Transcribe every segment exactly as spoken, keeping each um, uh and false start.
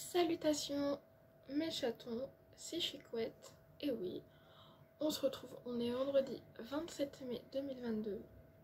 Salutations mes chatons, c'est Chicouette, et oui, on se retrouve, on est vendredi vingt-sept mai deux mille vingt-deux.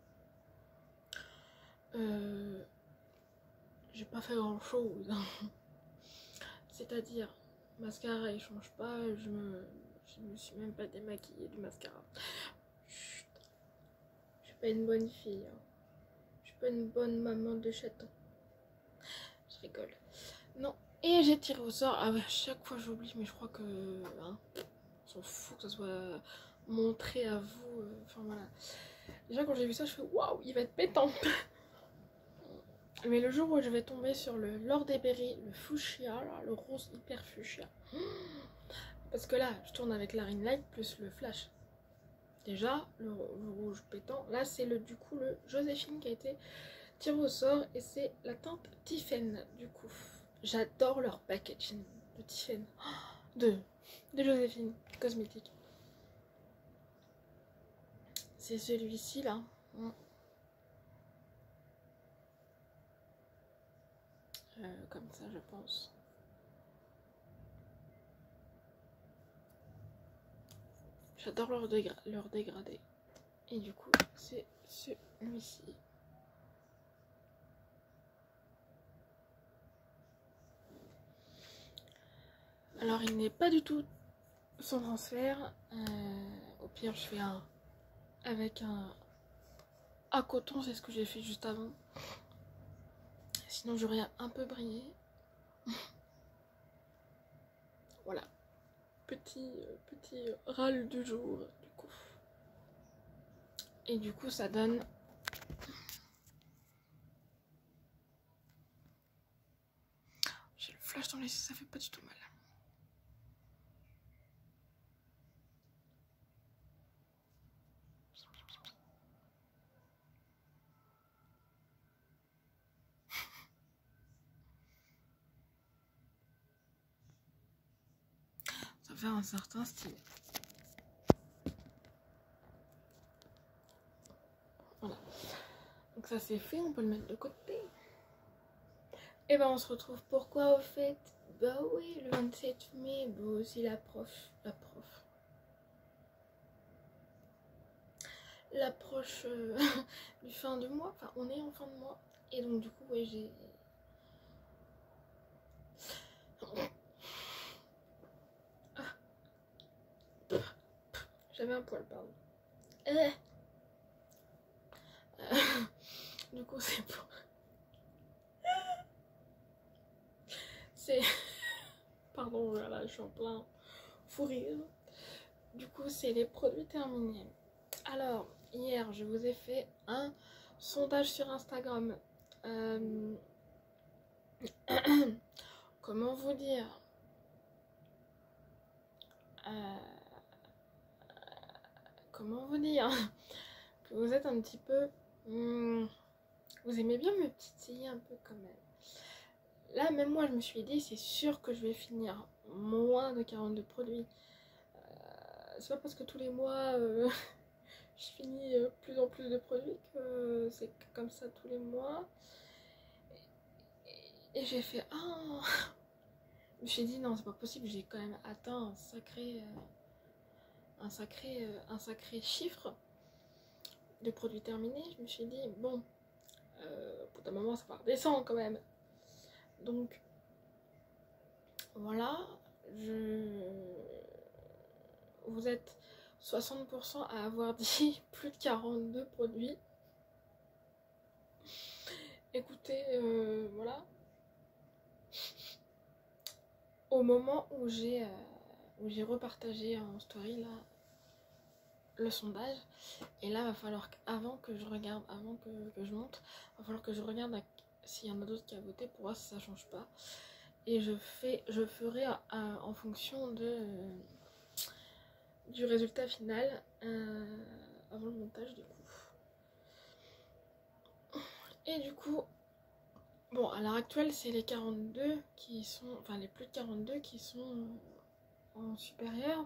Euh, j'ai pas fait grand chose, c'est-à-dire, mascara il change pas, je me, je me suis même pas démaquillée du mascara. Chut. Je suis pas une bonne fille, hein. Je suis pas une bonne maman de chaton. Je rigole. Non. Et j'ai tiré au sort. Ah ouais, à chaque fois j'oublie, mais je crois que hein, on s'en fout que ça soit montré à vous. euh, Enfin voilà. Déjà quand j'ai vu ça, je fais waouh, il va être pétant. Mais le jour où je vais tomber sur le Lord des Berry, le fuchsia, là, le rose hyper fuchsia. Parce que là, je tourne avec la ring light plus le flash. Déjà, le, le rouge pétant. Là, c'est le du coup le Joséphine qui a été tiré au sort et c'est la teinte Tiffen du coup. J'adore leur packaging de Tiffen, de, de Joséphine Cosmétique. C'est celui-ci là. Euh, comme ça je pense. J'adore leur, dégra leur dégradé. Et du coup c'est celui-ci. Alors il n'est pas du tout sans transfert. Euh, au pire je fais un avec un à coton, c'est ce que j'ai fait juste avant. Sinon j'aurais un peu brillé. Voilà. Petit, euh, petit râle du jour du coup. Et du coup ça donne j'ai le flash dans les yeux, ça fait pas du tout mal. Ça fait un certain style. Voilà. Donc ça c'est fait, on peut le mettre de côté. Et ben on se retrouve pourquoi au fait? Bah oui, le vingt-sept mai, bah aussi la prof, la prof. L'approche euh, du fin de mois, enfin on est en fin de mois. Et donc du coup ouais j'ai... Ah. J'avais un poil, pardon. Euh. Euh. Du coup c'est pour... C'est... Pardon, voilà, je suis en plein fou rire. Du coup c'est les produits terminés. Alors, hier je vous ai fait un sondage sur Instagram. Euh... Comment vous dire euh... Comment vous dire que vous êtes un petit peu... Hmm, vous aimez bien me titiller un peu quand même. Là, même moi, je me suis dit, c'est sûr que je vais finir moins de quarante-deux produits. Euh, c'est pas parce que tous les mois, euh, je finis euh, plus en plus de produits que c'est comme ça tous les mois. Et, et j'ai fait, ah oh. Je me suis dit, non, c'est pas possible, j'ai quand même atteint un sacré, euh, un sacré, euh, un sacré chiffre de produits terminés. Je me suis dit, bon, euh, au bout d'un moment, ça va redescendre quand même. Donc, voilà, je... vous êtes soixante pour cent à avoir dit plus de quarante-deux produits. Écoutez, euh, voilà. Au moment où j'ai euh, où j'ai repartagé en story là le sondage, et là va falloir qu'avant que je regarde, avant que, que je monte, va falloir que je regarde s'il y en a d'autres qui a voté pour voir si ça change pas. Et je fais, je ferai euh, en fonction de euh, du résultat final euh, avant le montage du coup. Et du coup, bon à l'heure actuelle c'est les quarante-deux qui sont, enfin les plus de quarante-deux qui sont en supérieur.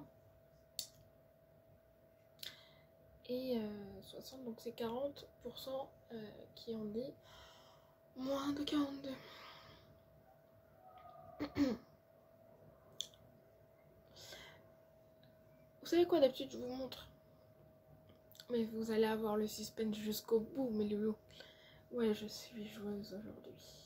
Et euh, soixante, donc c'est quarante pour cent euh, qui ont dit moins de quarante-deux. savez quoi, d'habitude je vous montre. Mais vous allez avoir le suspense jusqu'au bout, mes loulous. Ouais, je suis joueuse aujourd'hui.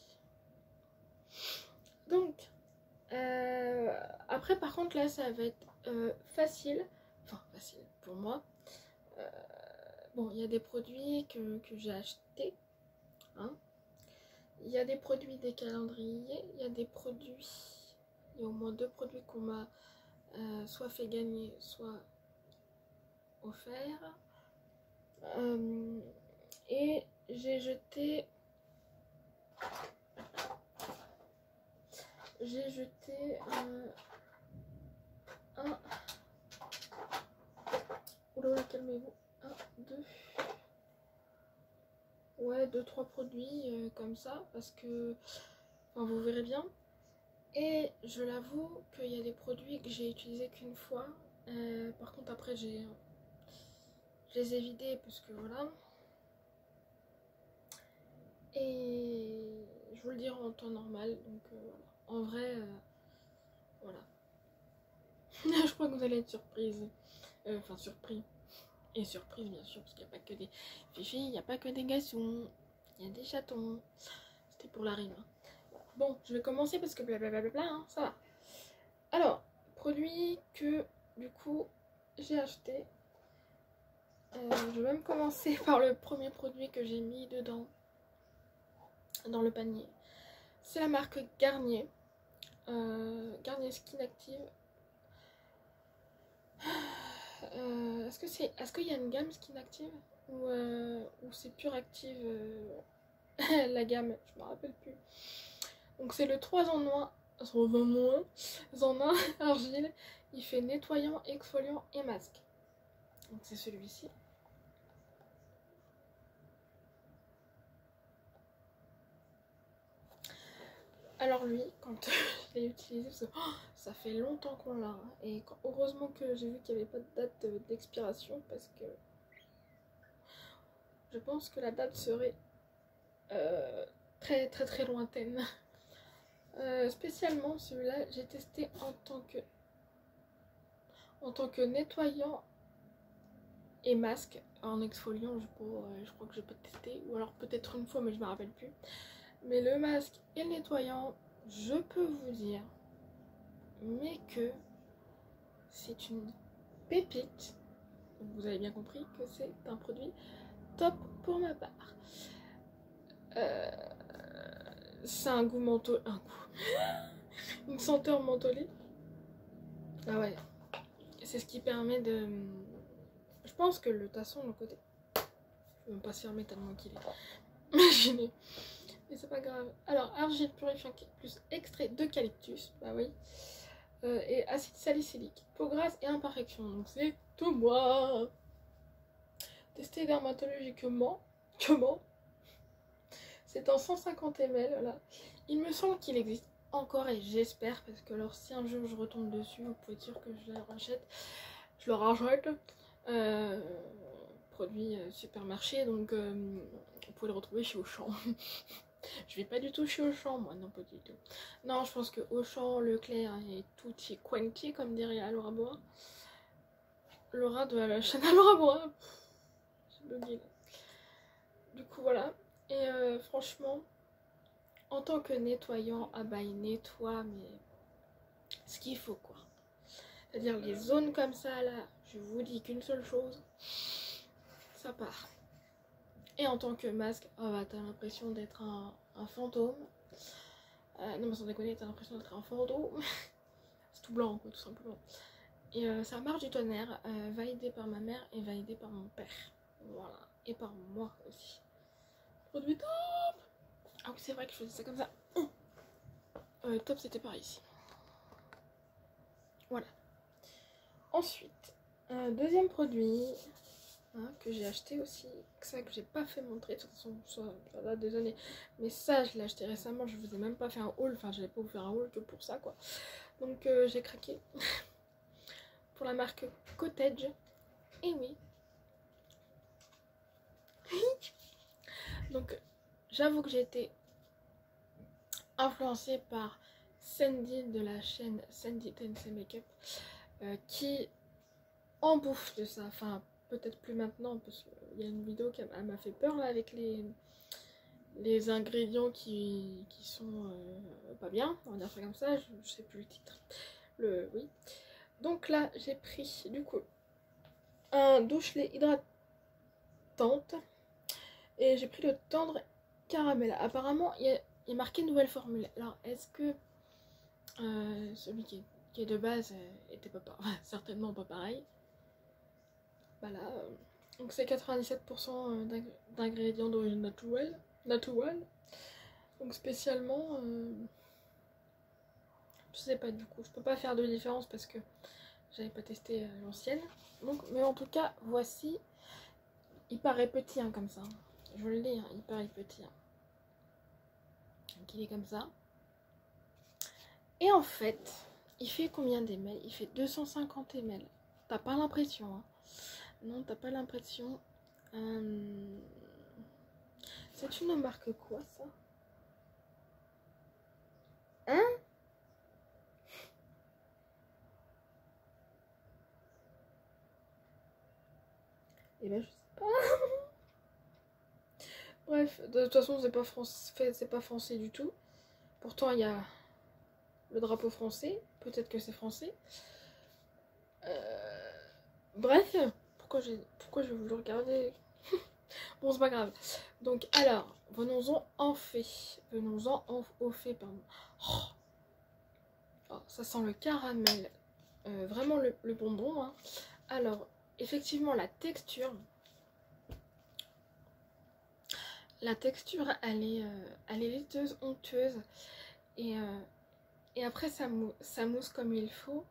Donc, euh, après par contre là ça va être euh, facile. Enfin facile pour moi. Euh, bon, il y a des produits que, que j'ai achetés. Hein. Il y a des produits des calendriers. Il y a des produits... Il y a au moins deux produits qu'on m'a euh, soit fait gagner, soit offert. Euh, et j'ai jeté... J'ai jeté euh, un... Oula, calmez-vous. Un, deux... Ouais, deux, trois produits euh, comme ça, parce que... Enfin, vous verrez bien. Et je l'avoue qu'il y a des produits que j'ai utilisés qu'une fois. Euh, par contre, après, j'ai... Je les ai vidés, parce que voilà... Et je vous le dirai en temps normal, donc euh, voilà. En vrai, euh, voilà. Je crois que vous allez être surprise. Euh, enfin, surpris. Et surprise, bien sûr, parce qu'il n'y a pas que des fifi, il n'y a pas que des garçons. Il y a des chatons. C'était pour la rime. Hein. Bon, je vais commencer parce que blablabla, hein, ça va. Alors, produit que, du coup, j'ai acheté. Euh, je vais même commencer par le premier produit que j'ai mis dedans. Dans le panier. C'est la marque Garnier. Euh, Garnier Skin Active. Euh, est-ce que c'est, est-ce qu'il y a une gamme Skin Active ou, euh, ou c'est Pure Active euh, la gamme, je me rappelle plus. Donc c'est le trois en un, en un argile. Il fait nettoyant, exfoliant et masque. Donc c'est celui-ci. Alors lui, quand je l'ai utilisé, parce que, oh, ça fait longtemps qu'on l'a. Hein, et quand, heureusement que j'ai vu qu'il n'y avait pas de date d'expiration parce que je pense que la date serait euh, très très très lointaine. Euh, spécialement celui-là, j'ai testé en tant que en tant que nettoyant et masque en exfoliant. Je, pour, euh, je crois que j'ai pas testé, ou alors peut-être une fois, mais je me rappelle plus. Mais le masque et le nettoyant, je peux vous dire, mais que c'est une pépite. Donc vous avez bien compris que c'est un produit top pour ma part. Euh, c'est un goût mentholé, un goût, une senteur mentholée. Ah ouais, c'est ce qui permet de... Je pense que le, de toute façon, le côté... Je vais même pas se fermer tellement qu'il est... Imaginez. Mais c'est pas grave. Alors, argile purifiant plus extrait d'eucalyptus, bah oui. Euh, et acide salicylique, peau grasse et imperfection. Donc c'est tout moi. Testé dermatologiquement. Comment? C'est en cent cinquante millilitres là. Il me semble qu'il existe encore et j'espère, parce que alors si un jour je retombe dessus, vous pouvez dire que je le rachète. Je le rachète. Euh, produit euh, supermarché, donc euh, vous pouvez le retrouver chez Auchan. Je vais pas du tout chez Auchan, moi, non pas du tout. Non, je pense que Auchan, Leclerc et tutti quanti, comme dirait Laura Bois. Laura de la chaîne Laura Bois. J'ai bugué là. Du coup, voilà. Et euh, franchement, en tant que nettoyant, ah bah il nettoie, mais ce qu'il faut quoi. C'est-à-dire les zones comme ça là, je vous dis qu'une seule chose, ça part. Et en tant que masque, oh bah t'as l'impression d'être un, un fantôme. Euh, non mais sans déconner, t'as l'impression d'être un fantôme. C'est tout blanc quoi, tout simplement. Et euh, ça marche du tonnerre, euh, validé par ma mère et validé par mon père. Voilà. Et par moi aussi. Produit top. Ah oui c'est vrai que je faisais ça comme ça. Euh, top c'était par ici. Voilà. Ensuite, un deuxième produit hein, que j'ai acheté aussi, ça que j'ai pas fait montrer, de toute façon ça, ça date des années, mais ça je l'ai acheté récemment, je vous ai même pas fait un haul, enfin j'allais pas vous faire un haul que pour ça quoi. Donc euh, j'ai craqué pour la marque Cottage, et oui. Donc j'avoue que j'ai été influencée par Sandy de la chaîne Sandy Tensei Makeup, euh, qui en bouffe de ça. Enfin, peut-être plus maintenant, parce qu'il y a une vidéo qui m'a fait peur là avec les, les ingrédients qui, qui sont euh, pas bien, on va dire ça comme ça, je, je sais plus le titre. Le, oui. Donc là, j'ai pris du coup un douche-lait hydratante et j'ai pris le tendre caramel. Apparemment, il y a, il y a marqué nouvelle formule. Alors, est-ce que euh, celui qui est, qui est de base euh, était pas, pas certainement pas pareil? Voilà. Euh, donc c'est quatre-vingt-dix-sept pour cent d'ingrédients d'origine naturelle. naturelle. Donc spécialement, euh, je sais pas du coup, je peux pas faire de différence parce que j'avais pas testé euh, l'ancienne. Donc, mais en tout cas, voici. Il paraît petit hein, comme ça. Je vous le dis, hein, il paraît petit. Hein. Donc il est comme ça. Et en fait, il fait combien d'ml? Il fait deux cent cinquante millilitres. T'as pas l'impression, hein? Non, t'as pas l'impression. Euh... C'est une marque quoi ça? Hein? Eh ben je sais pas. Bref, de toute façon c'est pas français, c'est pas français du tout. Pourtant il y a le drapeau français. Peut-être que c'est français. Euh... Bref, pourquoi j'ai, pourquoi j'ai voulu regarder? Bon, c'est pas grave. Donc, alors, venons-en en fait. Venons-en au fait, pardon. Oh. Oh, ça sent le caramel. Euh, vraiment le, le bonbon. Hein. Alors, effectivement, la texture. La texture, elle est, euh, elle est laiteuse, onctueuse. Et, euh, et après, ça, mou ça mousse comme il faut.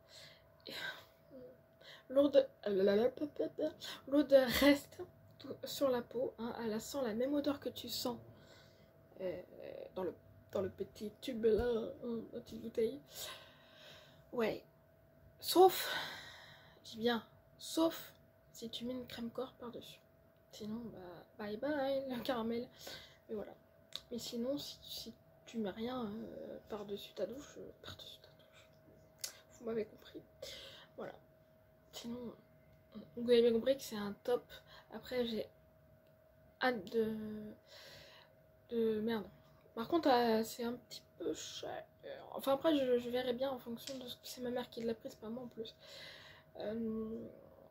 L'odeur reste sur la peau. Hein. Elle sent la même odeur que tu sens euh, dans, le, dans le petit tube là, hein, la petite bouteille. Ouais. Sauf, je dis bien, sauf si tu mets une crème corps par-dessus. Sinon, bah, bye bye, le caramel. Mais voilà. Mais sinon, si, si tu mets rien euh, par-dessus ta douche, euh, par-dessus ta douche, vous m'avez compris. Voilà. Sinon, vous avez bien compris que c'est un top. Après, j'ai hâte de... de... Merde. Par contre, euh, c'est un petit peu cher. Enfin, après, je, je verrai bien en fonction de ce que c'est ma mère qui l'a prise, pas moi en plus. Euh...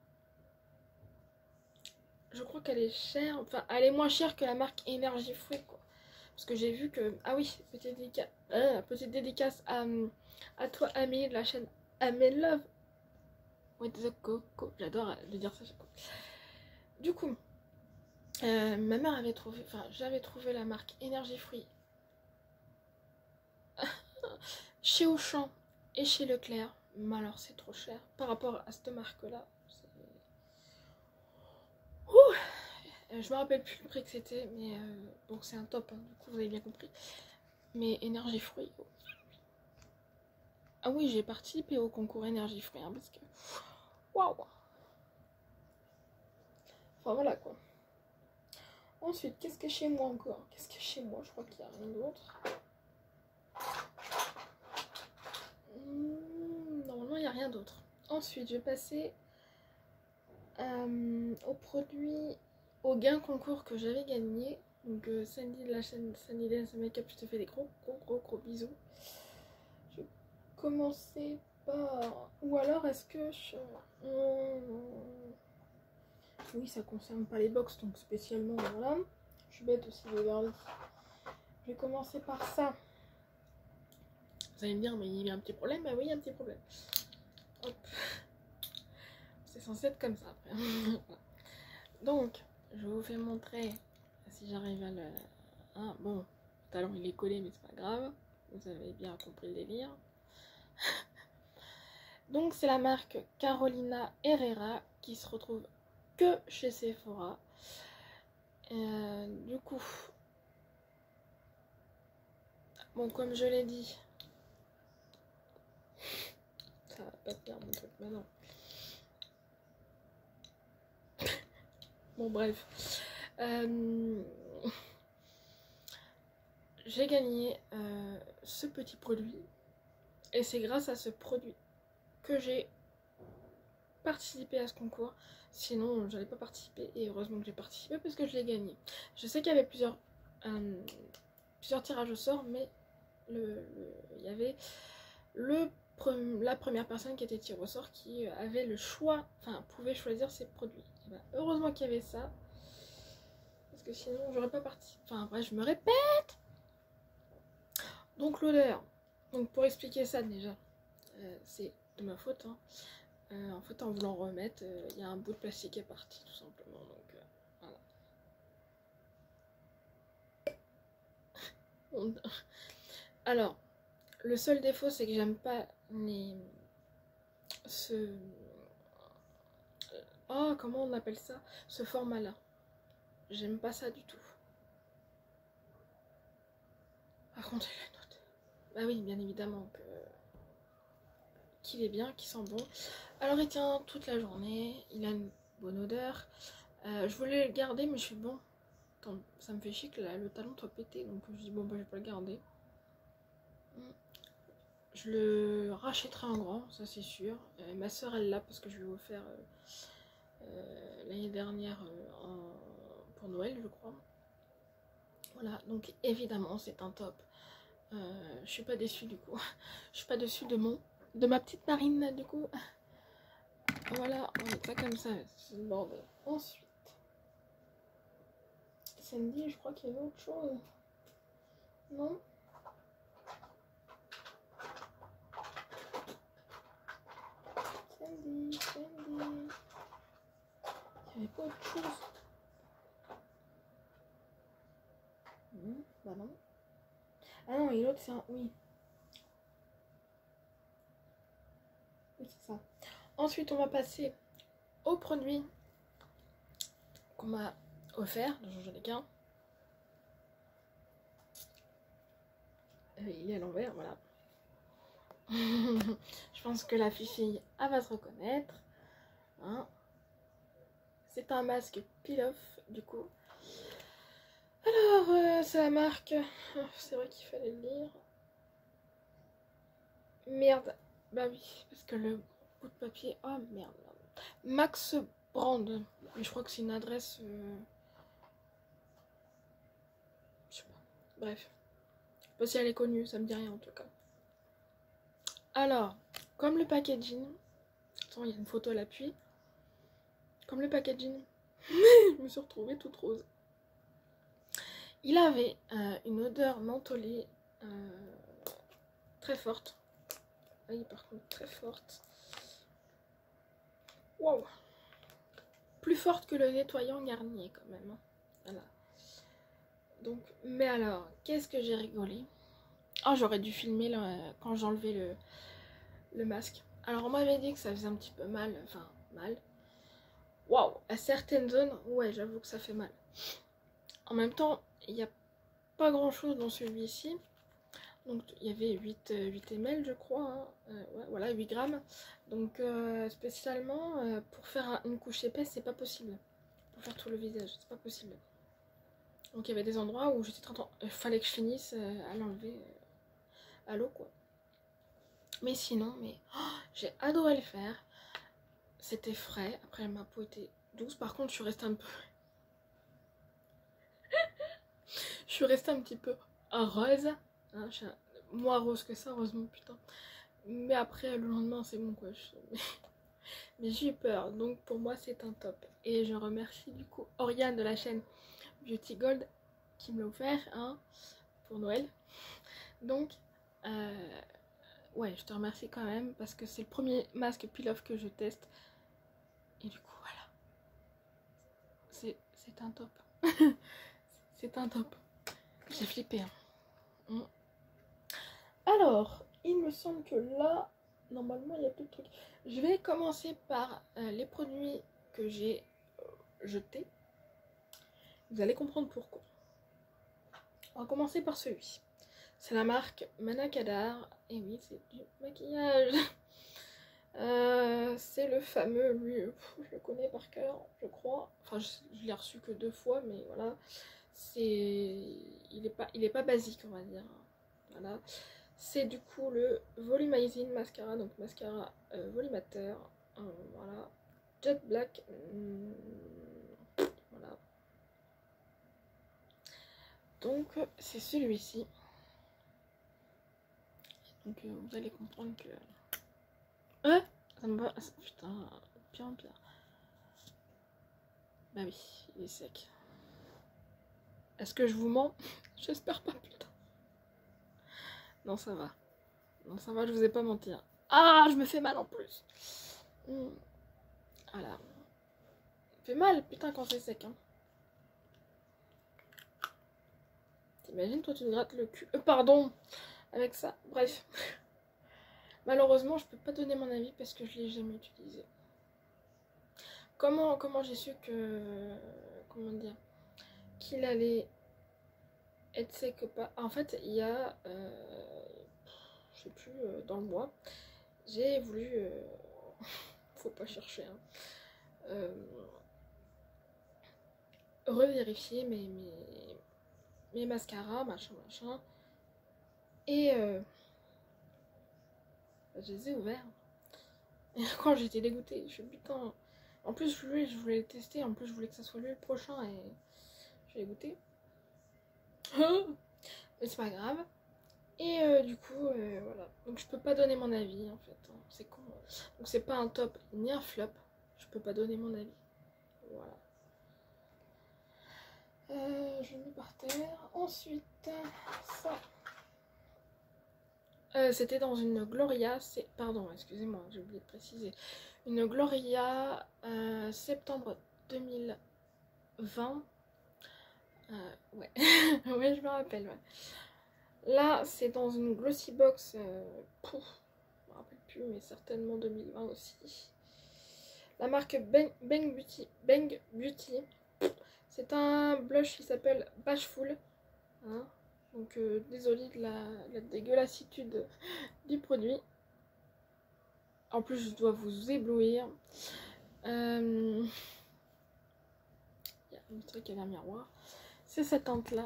Je crois qu'elle est chère. Enfin, elle est moins chère que la marque Énergie Fruit, quoi. Parce que j'ai vu que... Ah oui, petite dédicace, euh, petite dédicace à, à toi, Amélie, de la chaîne Amen Love. With the coco. J'adore de dire ça chaque fois. Du coup, euh, ma mère avait trouvé... Enfin, j'avais trouvé la marque Énergie Fruit chez Auchan et chez Leclerc. Mais alors, c'est trop cher par rapport à cette marque-là. Ouh, je me rappelle plus le prix que c'était, mais euh, bon, c'est un top, hein, du coup, vous avez bien compris. Mais Énergie Fruit. Oh. Ah oui, j'ai participé au concours Énergie Fruit, hein, parce que... Waouh. Enfin, voilà, quoi. Ensuite, qu'est-ce que chez moi encore? Qu'est-ce que chez moi? Je crois qu'il n'y a rien d'autre. Mmh, normalement, il n'y a rien d'autre. Ensuite, je vais passer euh, au produit, au gain concours que j'avais gagné. Donc, euh, Sandy de la chaîne Sandy Dance Makeup, je te fais des gros, gros, gros, gros bisous. Je vais commencer par... Ou alors, est-ce que je... Mmh... Oui, ça concerne pas les box, donc spécialement, voilà. Je suis bête aussi, les vernis. Je vais commencer par ça. Vous allez me dire, mais il y a un petit problème. Bah oui, il y a un petit problème. Hop. C'est censé être comme ça après. Donc, je vous fais montrer si j'arrive à le... Ah, bon, le talon il est collé, mais c'est pas grave. Vous avez bien compris le délire. Donc, c'est la marque Carolina Herrera qui se retrouve que chez Sephora. Euh, du coup, bon, comme je l'ai dit, ça va pas tenir mon truc maintenant. Bon, bref. Euh, j'ai gagné euh, ce petit produit. Et c'est grâce à ce produit que j'ai participer à ce concours. Sinon, j'allais pas participer. Et heureusement que j'ai participé parce que je l'ai gagné. Je sais qu'il y avait plusieurs, euh, plusieurs tirages au sort, mais le, le, il y avait le, la première personne qui était tirée au sort qui avait le choix, enfin, pouvait choisir ses produits. Et ben, heureusement qu'il y avait ça. Parce que sinon, j'aurais pas participé. Enfin, bref, je me répète. Donc, l'odeur. Donc, pour expliquer ça déjà, euh, c'est de ma faute. Hein. Euh, en fait, en voulant remettre, il euh, y a un bout de plastique qui est parti, tout simplement. Donc, euh, voilà. Alors, le seul défaut, c'est que j'aime pas les... ce... Oh, comment on appelle ça? Ce format-là. J'aime pas ça du tout. Par contre, il a une note. Bah oui, bien évidemment que... qu'il est bien, qu'il sent bon. Alors, il tient toute la journée. Il a une bonne odeur. Euh, je voulais le garder, mais je suis bon. Attends, ça me fait chier que là, le talon soit pété. Donc, je dis, bon, bah, je vais pas le garder. Je le rachèterai en grand, ça c'est sûr. Euh, ma soeur elle l'a parce que je lui ai offert euh, euh, l'année dernière euh, en... pour Noël, je crois. Voilà, donc évidemment c'est un top. Euh, je suis pas déçue du coup. Je suis pas déçue de mon, de ma petite Marine là, du coup. Voilà, on est pas comme ça, c'est le bordel. Ensuite, Sandy, je crois qu'il y a une autre chose. Non? Sandy, Sandy. Il n'y avait pas autre chose. Mmh, bah non. Ah non, et l'autre c'est un... Oui. Oui, c'est ça. Ensuite, on va passer au produit qu'on m'a offert. J'en ai qu'un. Euh, il est à l'envers, voilà. Je pense que la fifi, elle va se reconnaître. Hein. C'est un masque peel-off, du coup. Alors, euh, c'est la marque... C'est vrai qu'il fallait le lire. Merde. Bah oui, parce que le bout de papier... Oh, merde. Max Brand. Mais je crois que c'est une adresse... Euh... Je sais pas. Bref. Je sais pas si elle est connue, ça me dit rien en tout cas. Alors, comme le packaging... Attends, il y a une photo à l'appui. Comme le packaging... Je me suis retrouvée toute rose. Il avait euh, une odeur mentholée euh, très forte. Oui, par contre, très forte. Wow. Plus forte que le nettoyant Garnier, quand même. Hein. Voilà. Donc, mais alors, qu'est-ce que j'ai rigolé. Oh, j'aurais dû filmer là, quand j'enlevais le, le masque. Alors, on m'avait dit que ça faisait un petit peu mal. Enfin, mal. Waouh. À certaines zones, ouais, j'avoue que ça fait mal. En même temps, il n'y a pas grand-chose dans celui-ci. Donc il y avait huit, euh, huit millilitres je crois, hein. euh, ouais, voilà, huit grammes. Donc euh, spécialement euh, pour faire un, une couche épaisse c'est pas possible. Pour faire tout le visage, c'est pas possible. Donc il y avait des endroits où j'étais très... Il fallait que je finisse euh, à l'enlever euh, à l'eau quoi. Mais sinon, mais oh, j'ai adoré le faire. C'était frais, après ma peau était douce. Par contre je suis restée un peu... je suis restée un petit peu rose. Hein, je suis moins rose que ça, heureusement, putain. Mais après, le lendemain, c'est bon, quoi. Je... Mais j'ai eu peur, donc pour moi, c'est un top. Et je remercie du coup Oriane de la chaîne Beauty Gold qui me l'a offert, hein, pour Noël. Donc, euh... ouais, je te remercie quand même parce que c'est le premier masque peel-off que je teste. Et du coup, voilà. C'est un top. C'est un top. J'ai flippé, hein. Mm. Alors, il me semble que là, normalement, il y a plus de trucs. Je vais commencer par euh, les produits que j'ai euh, jetés. Vous allez comprendre pourquoi. On va commencer par celui. C'est la marque Manakadar. Et oui, c'est du maquillage. euh, c'est le fameux, lui, je le connais par cœur, je crois. Enfin, je, je l'ai reçu que deux fois, mais voilà. C'est, il est pas, il est pas basique, on va dire. Voilà. C'est du coup le Volumizing Mascara, donc mascara euh, volumateur. Euh, voilà. Jet Black. Hum, voilà. Donc, c'est celui-ci. Donc, euh, vous allez comprendre que... Euh, ça me va... Putain, pire en pire. Bah oui, il est sec. Est-ce que je vous mens? J'espère pas, putain. Non, ça va. Non, ça va, je vous ai pas menti. Hein. Ah, je me fais mal en plus. Mmh. Voilà. Ça fait mal, putain, quand c'est sec. Hein. T'imagines, toi, tu me grattes le cul. Euh, pardon. Avec ça. Bref. Malheureusement, je peux pas donner mon avis parce que je l'ai jamais utilisé. Comment, comment j'ai su que... Comment dire? Qu'il allait être sec ou pas. En fait, il y a... Euh, je sais plus, euh, dans le mois, j'ai voulu... Euh, faut pas chercher, hein. Euh, revérifier mes, mes, mes mascaras, machin, machin. Et euh, je les ai ouverts. Et quand j'étais dégoûtée, je suis putain. En plus, je voulais, je voulais le tester, en plus, je voulais que ça soit lui le prochain et j'ai dégoûté. Mais c'est pas grave. Et euh, du coup, euh, voilà. Donc je peux pas donner mon avis en fait. Hein. C'est con. Donc c'est pas un top ni un flop. Je peux pas donner mon avis. Voilà. Euh, je le mets par terre. Ensuite, ça. Euh, C'était dans une Gloria. C'est pardon, excusez-moi, j'ai oublié de préciser. Une Gloria euh, septembre deux mille vingt. Euh, ouais, ouais, je me rappelle. Ouais. Là, c'est dans une Glossy Box. Euh, pouf, je me rappelle plus, mais certainement deux mille vingt aussi. La marque Bang, Bang Beauty. Bang Beauty. C'est un blush qui s'appelle Bashful. Hein. Donc, euh, désolée de la, la dégueulassitude du produit. En plus, je dois vous éblouir. Euh... Il y a un truc avec un miroir. C'est cette teinte-là.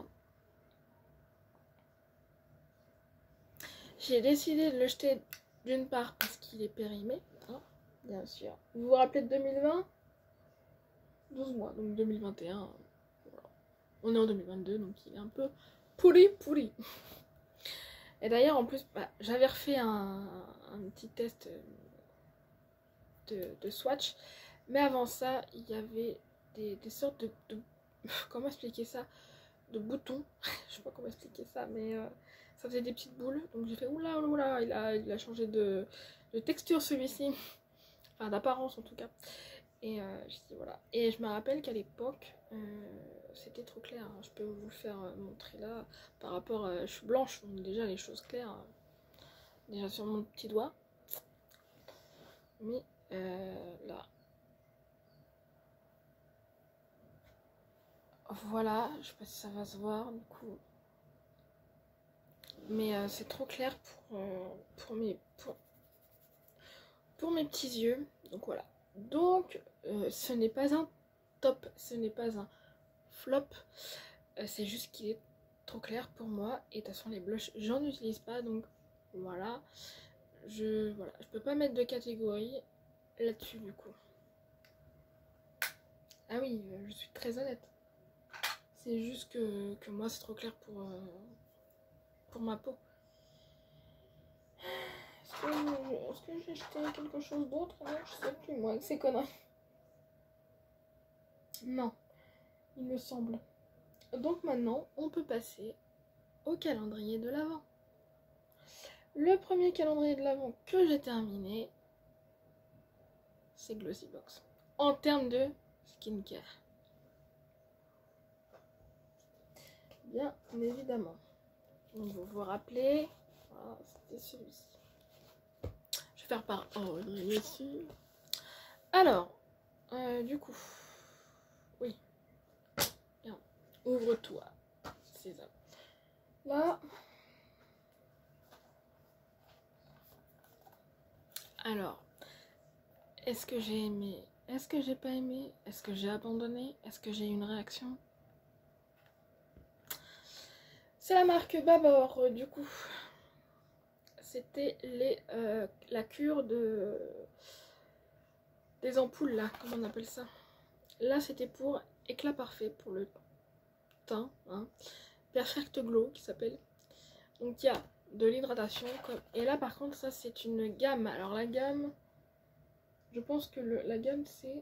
J'ai décidé de le jeter d'une part parce qu'il est périmé. Hein, bien sûr. Vous vous rappelez de deux mille vingt? douze mois, donc deux mille vingt et un. Voilà. On est en deux mille vingt-deux, donc il est un peu pourri pourri. Et d'ailleurs, en plus, bah, j'avais refait un, un petit test de, de swatch. Mais avant ça, il y avait des, des sortes de, de... Comment expliquer ça? De boutons. Je sais pas comment expliquer ça, mais euh, ça faisait des petites boules. Donc j'ai fait oula oula, il a, il a changé de, de texture celui-ci. Enfin, d'apparence en tout cas. Et euh, je dis voilà. Et je me rappelle qu'à l'époque, euh, c'était trop clair. Hein. Je peux vous le faire euh, montrer là. Par rapport à. Je suis blanche, donc déjà les choses claires. Hein. Déjà sur mon petit doigt. Mais euh, là. Voilà, je sais pas si ça va se voir du coup. Mais euh, c'est trop clair pour, euh, pour, mes, pour, pour mes petits yeux. Donc voilà. Donc euh, ce n'est pas un top, ce n'est pas un flop. Euh, c'est juste qu'il est trop clair pour moi. Et de toute façon les blushs, j'en utilise pas. Donc voilà. Je voilà, je peux pas mettre de catégorie là-dessus du coup. Ah oui, euh, je suis très honnête. C'est juste que, que moi c'est trop clair pour, euh, pour ma peau. Est-ce que, est-ce que j'ai acheté quelque chose d'autre? Je sais plus moi avec ces conneries. Non, il me semble. Donc maintenant, on peut passer au calendrier de l'Avent. Le premier calendrier de l'Avent que j'ai terminé, c'est Glossy Box. En termes de skincare. Bien évidemment. Donc vous vous rappelez, voilà, c'était celui-ci. Je vais faire par ordre ici. Alors, euh, du coup, oui. Bien, ouvre-toi, César. Là. Alors, est-ce que j'ai aimé? Est-ce que j'ai pas aimé? Est-ce que j'ai abandonné? Est-ce que j'ai eu une réaction? C'est la marque Babor, du coup. C'était les euh, la cure de des ampoules là, comment on appelle ça? Là c'était pour éclat parfait pour le teint, hein. Perfect Glow qui s'appelle. Donc il y a de l'hydratation comme... et là par contre ça c'est une gamme. Alors la gamme, je pense que le, la gamme c'est,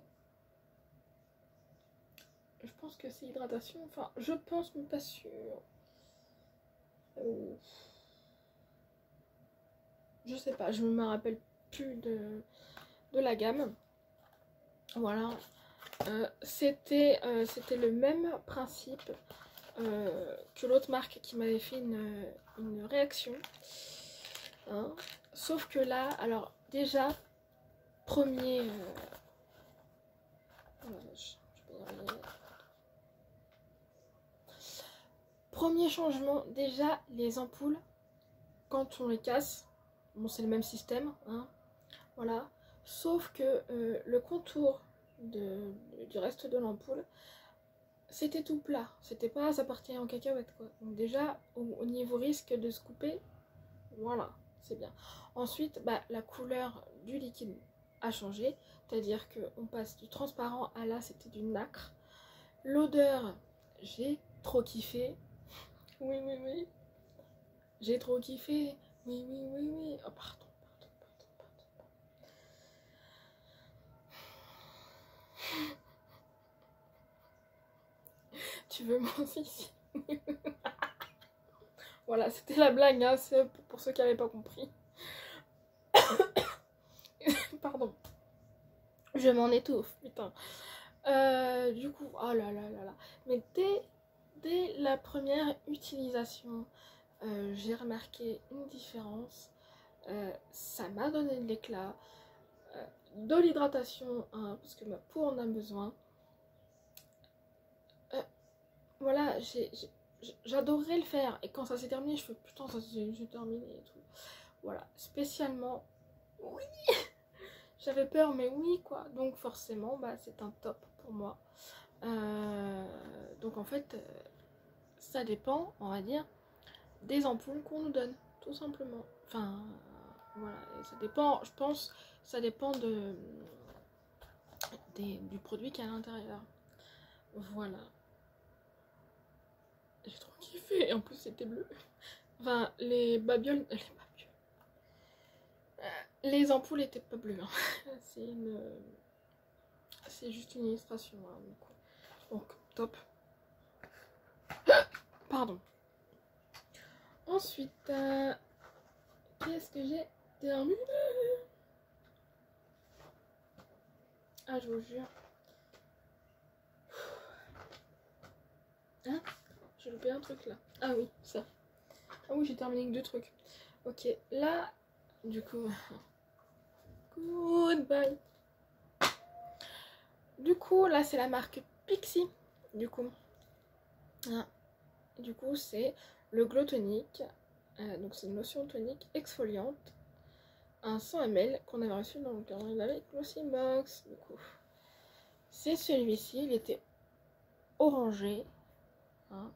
je pense que c'est hydratation, enfin je pense mais pas sûr. Euh... je sais pas, je me rappelle plus de, de la gamme. Voilà, euh, c'était euh, c'était le même principe euh, que l'autre marque qui m'avait fait une, une réaction, hein. Sauf que là, alors déjà premier euh... oh, je, je premier changement, déjà les ampoules quand on les casse, bon c'est le même système, hein, voilà, sauf que euh, le contour de, de, du reste de l'ampoule c'était tout plat, c'était pas, ça partait en cacahuète quoi. Donc déjà au, au niveau risque de se couper, voilà, c'est bien. Ensuite, bah, la couleur du liquide a changé, c'est-à-dire qu'on passe du transparent à là, c'était du nacre. L'odeur, j'ai trop kiffé. Oui, oui, oui. J'ai trop kiffé. Oui, oui, oui, oui. Oh, pardon, pardon, pardon, pardon. Tu veux mon ici? Voilà, c'était la blague, hein, c'est pour ceux qui n'avaient pas compris. Pardon. Je m'en étouffe, putain. Euh, du coup, oh là là là là. Mais dès, dès la première utilisation, euh, j'ai remarqué une différence. Euh, ça m'a donné de l'éclat, euh, de l'hydratation, hein, parce que ma peau en a besoin. Euh, voilà, j'adorerais le faire. Et quand ça s'est terminé, je fais putain, ça s'est terminé et tout. Voilà, spécialement, oui. J'avais peur, mais oui, quoi. Donc forcément, bah, c'est un top pour moi. Euh, donc en fait, euh, ça dépend, on va dire, des ampoules qu'on nous donne, tout simplement. Enfin, euh, voilà, ça dépend, je pense, ça dépend de, des, du produit qu'il y a à l'intérieur. Voilà. J'ai trop kiffé, et en plus c'était bleu. Enfin, les babioles, les babioles. Les ampoules étaient pas bleues, hein. C'est une... c'est juste une illustration, hein, du coup. Donc, top. Pardon. Ensuite, euh, qu'est-ce que j'ai terminé? Ah, je vous jure. Hein? J'ai loupé un truc là. Ah oui, ça. Ah oui, j'ai terminé avec deux trucs. Ok, là, du coup... Goodbye. Du coup, là, c'est la marque Pixi. Du coup, ah, du coup, c'est le Glow Tonic. Euh, donc, c'est une lotion tonique exfoliante. Un cent millilitres qu'on avait reçu dans le calendrier avec Glossy Box. Du coup, c'est celui-ci. Il était orangé. Hein.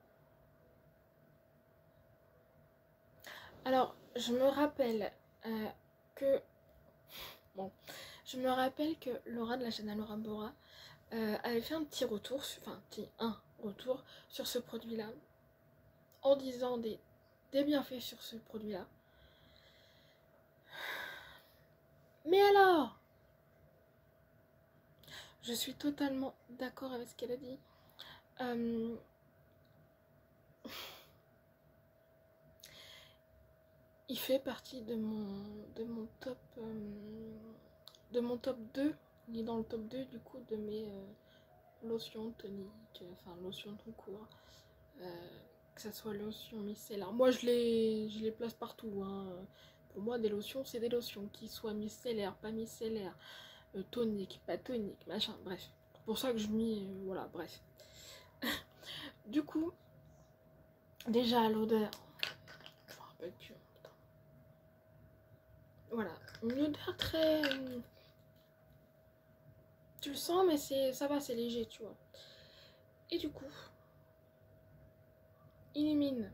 Alors, je me rappelle euh, que... Bon, je me rappelle que Laura de la chaîne Laura Bora euh, avait fait un petit retour, enfin, petit un retour sur ce produit-là, en disant des, des bienfaits sur ce produit-là. Mais alors, je suis totalement d'accord avec ce qu'elle a dit. Euh, il fait partie de mon, de mon top euh, de mon top deux. Il est dans le top deux du coup de mes euh, lotions toniques, enfin lotions tout court. Euh, que ça soit lotion micellaire. Moi je les, je les place partout. Hein. Pour moi des lotions c'est des lotions, qui soient micellaires, pas micellaires, euh, toniques, pas toniques, machin, bref. C'est pour ça que je mis, euh, voilà, bref. Du coup, déjà l'odeur, je me rappelle plus. Voilà, une odeur très... Tu le sens mais c'est, ça va, c'est léger, tu vois. Et du coup, élimine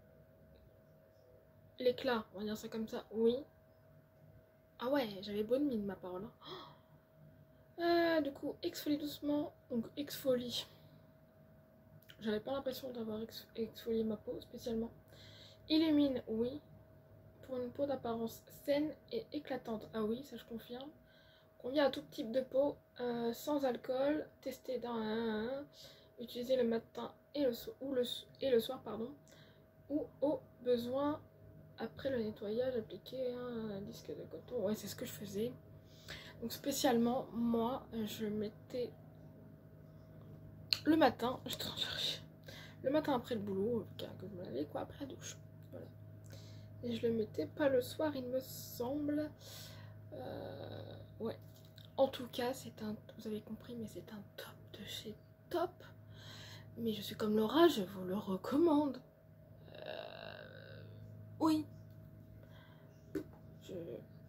l'éclat, on va dire ça comme ça, oui. Ah ouais, j'avais bonne mine ma parole. Euh, du coup, exfolie doucement. Donc, exfolie. J'avais pas l'impression d'avoir ex exfolié ma peau spécialement. Illumine, oui. Pour une peau d'apparence saine et éclatante. Ah oui, ça je confirme. Convient à tout type de peau. Euh, sans alcool. Testé dans un. Utilisé le matin et le, so ou le, et le soir. Pardon. Ou au besoin. Après le nettoyage, appliquer un disque de coton. Ouais, c'est ce que je faisais. Donc spécialement, moi, je mettais le matin, je t'en cherche, le matin après le boulot, que je me lavais quoi, après la douche. Voilà. Et je le mettais pas le soir, il me semble. Euh, ouais. En tout cas, c'est un, vous avez compris, mais c'est un top de chez top. Mais je suis comme Laura, je vous le recommande. Euh, oui. Je...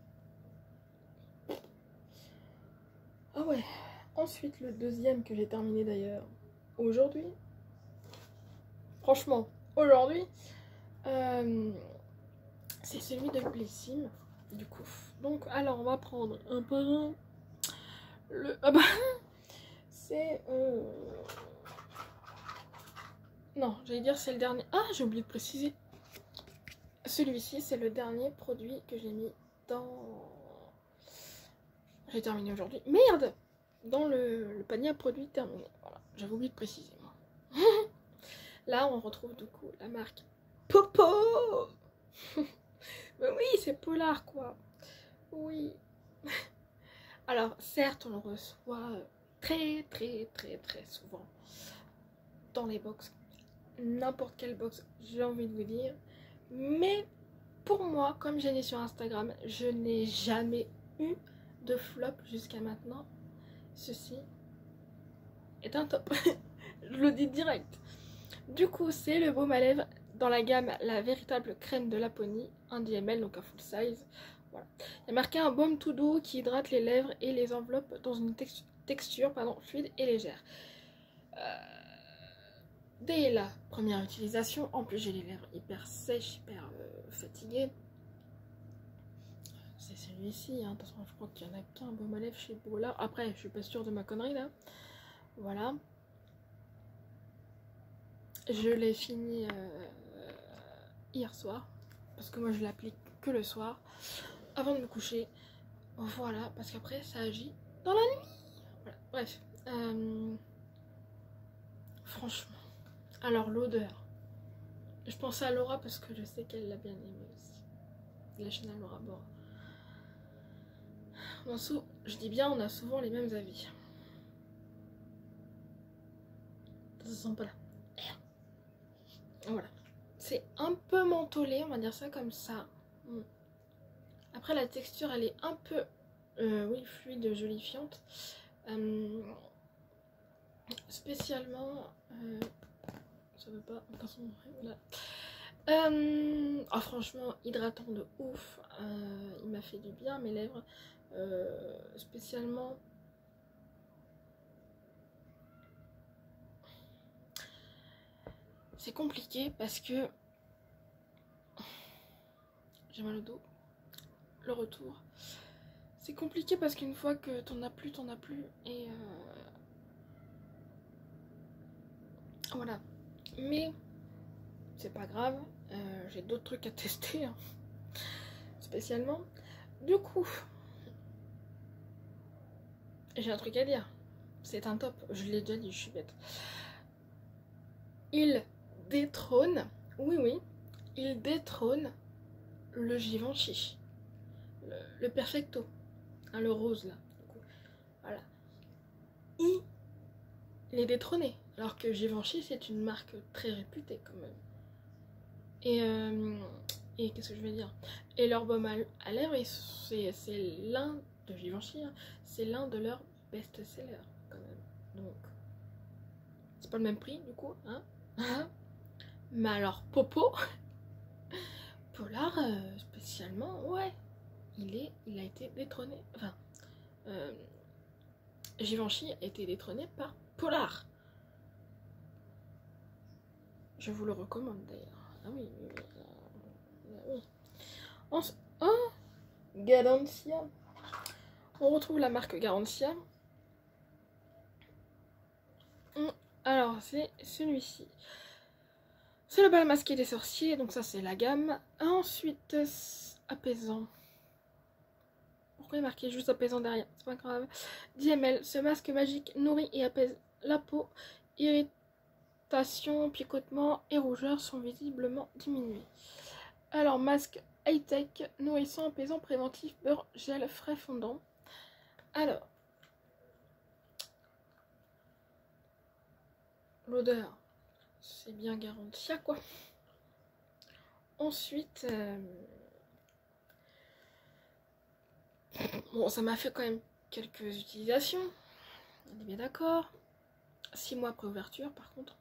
Ah ouais. Ensuite, le deuxième que j'ai terminé d'ailleurs aujourd'hui. Franchement, aujourd'hui, euh, c'est celui de Blissim, du coup. Donc, alors, on va prendre un par un. Le... Ah bah, c'est... Euh... Non, j'allais dire c'est le dernier. Ah, j'ai oublié de préciser. Celui-ci, c'est le dernier produit que j'ai mis dans... J'ai terminé aujourd'hui. Merde! Dans le, le panier à produits terminé. Voilà, j'avais oublié de préciser, moi. Là, on retrouve du coup la marque Popo. Mais oui, c'est Polar, quoi. Oui. Alors, certes, on le reçoit très, très, très, très souvent dans les box. N'importe quelle box, j'ai envie de vous dire. Mais pour moi, comme j'ai mis sur Instagram, je n'ai jamais eu de flop jusqu'à maintenant. Ceci est un top. Je le dis direct. Du coup, c'est le baume à lèvres dans la gamme La Véritable Crème de Laponie, un dix millilitres, donc un full size. Voilà. Il y a marqué un baume tout doux qui hydrate les lèvres et les enveloppe dans une texture, texture pardon, fluide et légère. Euh, dès la première utilisation, en plus j'ai les lèvres hyper sèches, hyper euh, fatiguées. C'est celui-ci, hein. De toute façon je crois qu'il n'y en a qu'un baume à lèvres chez Polar. Après, je suis pas sûre de ma connerie là. Voilà. Je l'ai fini euh, hier soir, parce que moi je l'applique que le soir, avant de me coucher. Voilà, parce qu'après ça agit dans la nuit. Voilà. Bref, euh, franchement, alors l'odeur, je pensais à Laura parce que je sais qu'elle l'a bien aimé aussi, la chaîne à Laura Bora. Bon, je dis bien, on a souvent les mêmes avis. Ça se sent pas là. Voilà, c'est un peu mentholé, on va dire ça comme ça. Après la texture elle est un peu euh, oui, fluide, jolifiante. Euh, spécialement euh, ça veut pas, attention, voilà. Euh, oh, franchement hydratant de ouf, euh, il m'a fait du bien mes lèvres, euh, spécialement c'est compliqué parce que j'ai mal au dos. Le retour, c'est compliqué parce qu'une fois que t'en as plus, t'en as plus. Et euh... voilà. Mais c'est pas grave. Euh, j'ai d'autres trucs à tester. Hein. Spécialement. Du coup, j'ai un truc à dire. C'est un top. Je l'ai déjà dit, je suis bête. Il détrône. Oui, oui. Il détrône le Givenchy. Le, le Perfecto. Hein, le rose là. Du coup. Voilà. Il Il est détrôné, alors que Givenchy c'est une marque très réputée quand même. Et, euh, et qu'est-ce que je vais dire? Et leur baume à, à lèvres, c'est l'un de Givenchy, hein, c'est l'un de leurs best-sellers quand même. Donc, c'est pas le même prix du coup, hein? Mais alors Popo, Polar euh, spécialement, ouais, il est, il a été détrôné. Enfin, euh, Givenchy a été détrôné par Polar. Je vous le recommande d'ailleurs. Ah oui, oui, oui. Ah oui. En... Oh, Garancia. On retrouve la marque Garancia. Alors, c'est celui-ci. C'est le bal masqué des sorciers, donc ça c'est la gamme. Ensuite, apaisant. Pourquoi il est marqué juste apaisant derrière? C'est pas grave. dix millilitres. Ce masque magique nourrit et apaise la peau. Irritation, picotement et rougeur sont visiblement diminués. Alors, masque high-tech, nourrissant, apaisant, préventif, beurre, gel, frais, fondant. Alors, l'odeur, c'est bien garanti, quoi. Ensuite, euh... bon, ça m'a fait quand même quelques utilisations. On est bien d'accord. six mois après ouverture, par contre.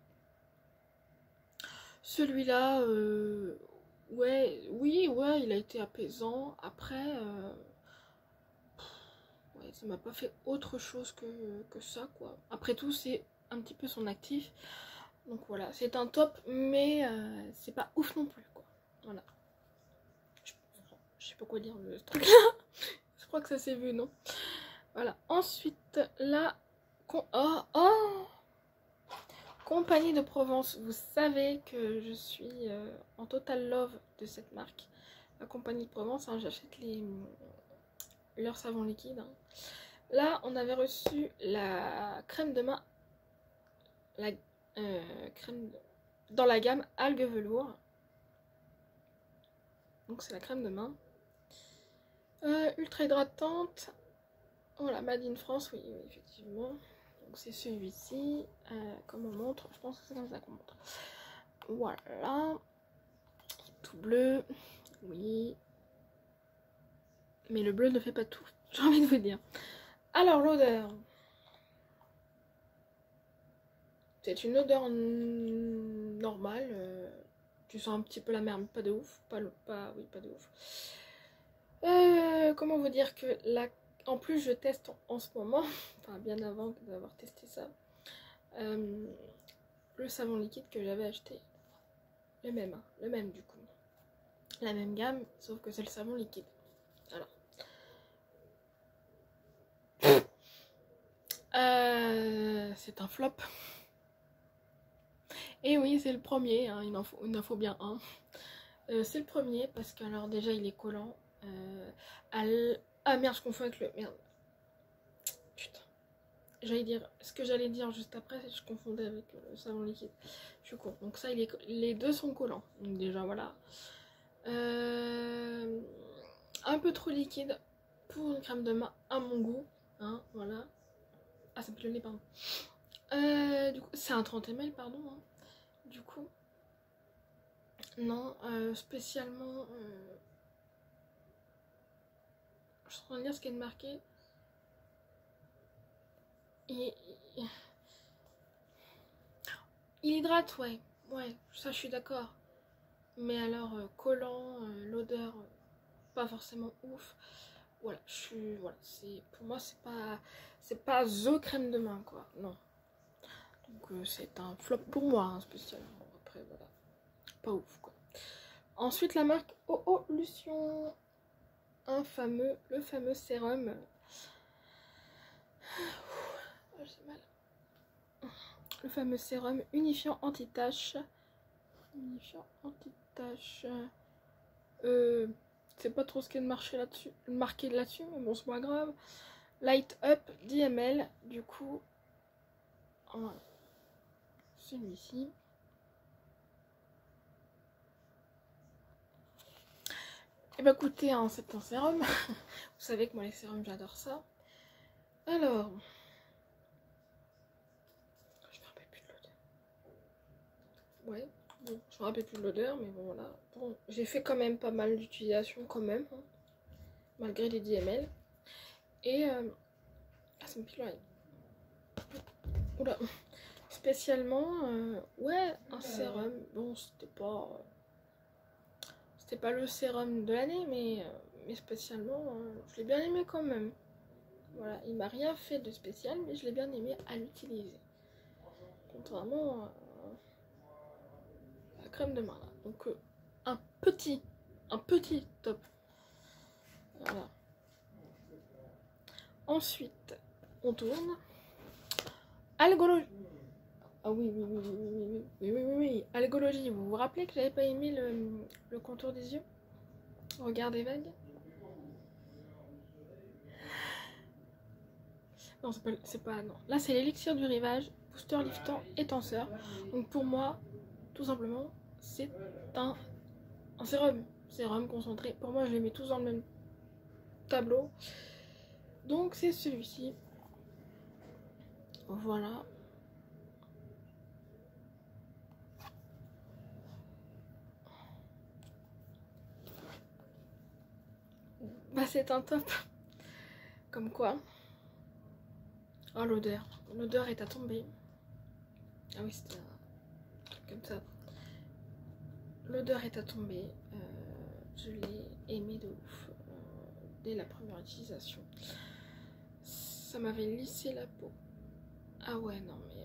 Celui-là, euh... ouais, oui, ouais, il a été apaisant. Après, euh... ouais, ça m'a pas fait autre chose que, que ça, quoi. Après tout, c'est un petit peu son actif. Donc voilà, c'est un top, mais euh, c'est pas ouf non plus, quoi. Voilà. Je, je sais pas quoi dire de ce truc là. Je crois que ça s'est vu, non? Voilà. Ensuite, la con oh, oh Compagnie de Provence. Vous savez que je suis euh, en total love de cette marque. La Compagnie de Provence, hein, j'achète les leur savon liquide. Hein. Là, on avait reçu la crème de main, la euh, crème de... dans la gamme Algue Velours. Donc c'est la crème de main. Euh, ultra hydratante. Voilà, Made in France, oui, oui effectivement. Donc c'est celui-ci. Euh, comme on montre, je pense que c'est comme ça qu'on montre. Voilà. Tout bleu. Oui. Mais le bleu ne fait pas tout, j'ai envie de vous dire. Alors l'odeur. C'est une odeur normale. Euh, tu sens un petit peu la merde, pas de ouf. Pas, pas, oui, pas de ouf. Euh, comment vous dire que la... En plus, je teste en, en ce moment, enfin bien avant d'avoir testé ça, euh, le savon liquide que j'avais acheté. Le même, hein, le même du coup. La même gamme, sauf que c'est le savon liquide. Alors. Euh, c'est un flop. Et oui, c'est le premier, hein, il, en faut, il en faut bien un. Euh, c'est le premier parce que alors déjà il est collant. Euh, à ah merde, je confonds avec le... Merde. Putain. J'allais dire... Ce que j'allais dire juste après, c'est que je confondais avec le savon liquide. Je suis con. Donc ça, il est... les deux sont collants. Donc déjà, voilà. Euh... Un peu trop liquide pour une crème de main à mon goût. Hein, voilà. Ah, ça me pue le nez, pardon. Euh, du coup, c'est un trente millilitres, pardon. Hein. Du coup... Non, euh, spécialement... Euh... Je suis en train de lire ce qui est marqué. Et... Il hydrate, ouais. Ouais, ça je suis d'accord. Mais alors, euh, collant, euh, l'odeur, euh, pas forcément ouf. Voilà, je suis... Voilà, c'est... Pour moi, c'est pas... C'est pas the crème de main, quoi. Non. Donc, euh, c'est un flop pour moi, hein, spécialement. Après, voilà. Pas ouf, quoi. Ensuite, la marque O O Lution. Un fameux... Le fameux sérum... Oh, j'ai mal. Le fameux sérum unifiant anti-tache. Unifiant anti-tache. Euh, c'est pas trop ce qu'il y a de marqué là-dessus, marqué là-dessus, mais bon, c'est pas grave. Light Up dix millilitres. Du coup, voilà. Celui-ci. Et bah écoutez, hein, c'est un sérum. Vous savez que moi les sérums j'adore ça. Alors. Je me rappelle plus de l'odeur. Ouais, bon, je me rappelle plus de l'odeur, mais bon voilà. Bon, j'ai fait quand même pas mal d'utilisation quand même. Hein, malgré les dix millilitres. Et euh... ah, ça me pile l'oreille. Oula. Spécialement, euh... ouais, un sérum. Bon, c'était pas. Euh... C'était pas le sérum de l'année, mais, euh, mais spécialement, euh, je l'ai bien aimé quand même. Voilà, il m'a rien fait de spécial, mais je l'ai bien aimé à l'utiliser. Contrairement à, à la crème de main là. Donc euh, un petit, un petit top. Voilà. Ensuite, on tourne. Algolo... Ah oui, oui, oui, oui, oui, oui, oui, oui, oui. Algologie, vous vous rappelez que j'avais pas aimé le, le contour des yeux? Regardez vague. Non, c'est pas, c'est pas, non. Là, c'est l'élixir du rivage, booster liftant et tenseur. Donc pour moi, tout simplement, c'est un, un sérum. Sérum concentré. Pour moi, je les mets tous dans le même tableau. Donc c'est celui-ci. Voilà. Bah c'est un top. Comme quoi. Oh l'odeur. L'odeur est à tomber. Ah oui, c'était un truc comme ça. L'odeur est à tomber. Euh, je l'ai aimé de ouf. Euh, dès la première utilisation. Ça m'avait lissé la peau. Ah ouais, non mais...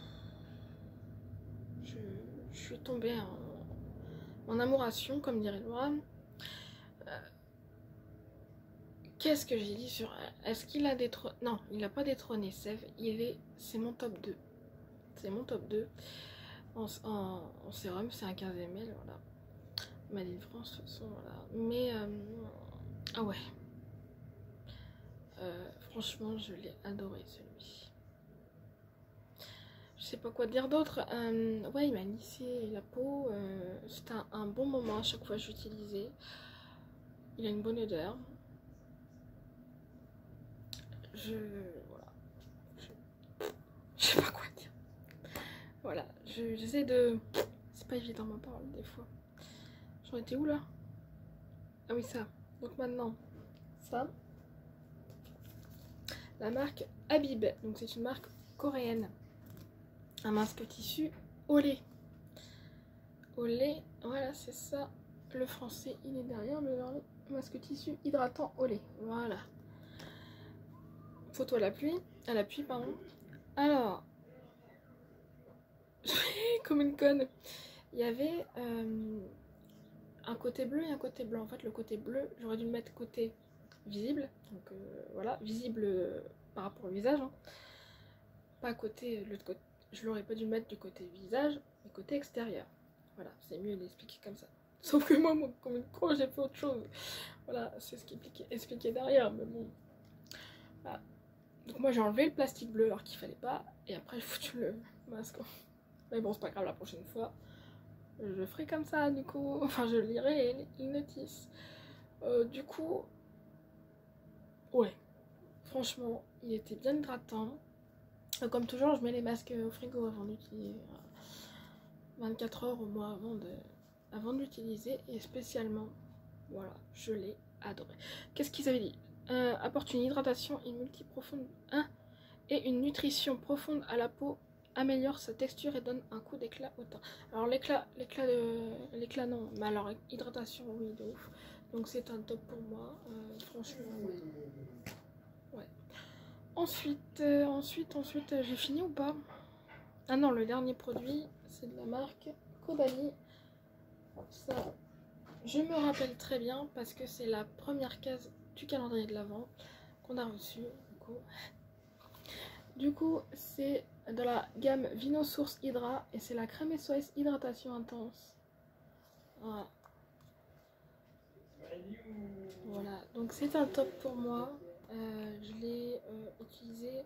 Je, je suis tombée en, en amouration, comme dirait Laura. Euh, Qu'est-ce que j'ai dit sur... Est-ce qu'il a détrôné... Non, il n'a pas détrôné Sèvres. Il est... C'est mon top deux. C'est mon top deux. En, en, en sérum, c'est un quinze millilitres, voilà. Made in France, de toute façon, voilà. Mais... Euh, ah ouais. Euh, franchement, je l'ai adoré, celui-ci. Je sais pas quoi dire d'autre. Euh, ouais, il m'a lissé la peau. Euh, C'était un, un bon moment à chaque fois que j'utilisais. Il a une bonne odeur. Je... Voilà. Je, je sais pas quoi dire. Voilà. J'essaie de... C'est pas évident ma parole des fois. J'en étais où là? Ah oui, ça. Donc maintenant, ça. La marque Habib. Donc c'est une marque coréenne. Un masque tissu au lait. Au lait, voilà, c'est ça. Le français, il est derrière, mais le masque tissu hydratant au lait. Voilà. Photo à l'appui. À l'appui, pardon. Alors, comme une conne. Il y avait euh, un côté bleu et un côté blanc. En fait, le côté bleu, j'aurais dû le mettre côté visible. Donc euh, voilà, visible euh, par rapport au visage. Hein. Pas côté, l'autre côté. Je l'aurais pas dû le mettre du côté visage, mais côté extérieur. Voilà, c'est mieux d'expliquer comme ça. Sauf que moi, moi comme une con, j'ai fait autre chose. Voilà, c'est ce qui est expliqué derrière, mais bon. Voilà. Donc moi, j'ai enlevé le plastique bleu alors qu'il fallait pas, et après, j'ai foutu le masque. Mais bon, c'est pas grave, la prochaine fois, je ferai comme ça, du coup. Enfin, je lirai les, les notices. Euh, du coup, ouais. Franchement, il était bien hydratant. Euh, comme toujours, je mets les masques au frigo avant d'utiliser. vingt-quatre heures au moins avant de avant d'utiliser, et spécialement, voilà, je l'ai adoré. Qu'est-ce qu'ils avaient dit? euh, Apporte une hydratation et une multiprofonde hein, et une nutrition profonde à la peau, améliore sa texture et donne un coup d'éclat au teint. Alors l'éclat, l'éclat de l'éclat non, mais alors hydratation oui de ouf. Donc c'est un top pour moi, euh, franchement. Ouais. ouais. Ensuite, euh, ensuite, ensuite, euh, j'ai fini ou pas? Ah non, le dernier produit, c'est de la marque Caudalie. Ça, je me rappelle très bien parce que c'est la première case du calendrier de l'Avent qu'on a reçu. Du coup, du coup c'est de la gamme Vino Source Hydra et c'est la crème S O S Hydratation Intense. Voilà. Voilà, donc c'est un top pour moi. Euh, je l'ai euh, utilisé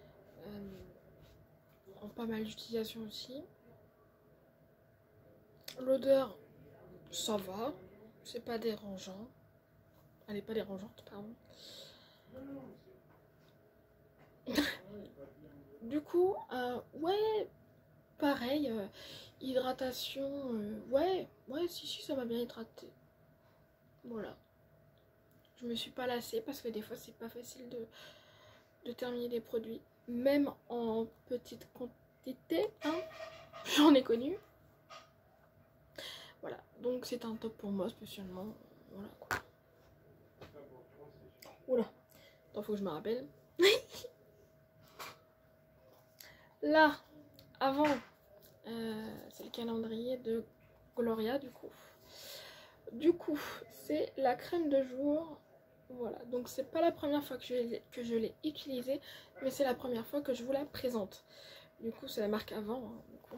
euh, en pas mal d'utilisations aussi. L'odeur, ça va, c'est pas dérangeant. Elle est pas dérangeante, pardon. Du coup, euh, ouais, pareil, euh, hydratation, euh, ouais, ouais, si, si, ça m'a bien hydraté. Voilà. Je me suis pas lassée parce que des fois, c'est pas facile de, de terminer des produits, même en petite quantité, hein. J'en ai connu. Voilà, donc c'est un top pour moi spécialement. Voilà quoi. Oula, attends, faut que je me rappelle. Là, avant, euh, c'est le calendrier de Gloria du coup. Du coup, c'est la crème de jour. Voilà, donc c'est pas la première fois que je l'ai que je l'ai utilisée, mais c'est la première fois que je vous la présente. Du coup, c'est la marque avant. Hein, du coup.